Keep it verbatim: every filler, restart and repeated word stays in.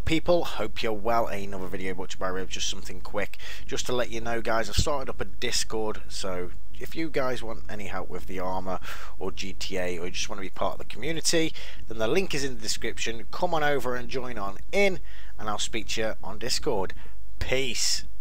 up, people? Hope you're well. Another video brought to you by Rib, just something quick just to let you know, guys. I've started up a Discord, so if you guys want any help with the armor or G T A, or you just want to be part of the community, then the link is in the description. Come on over and join on in, and I'll speak to you on Discord. Peace.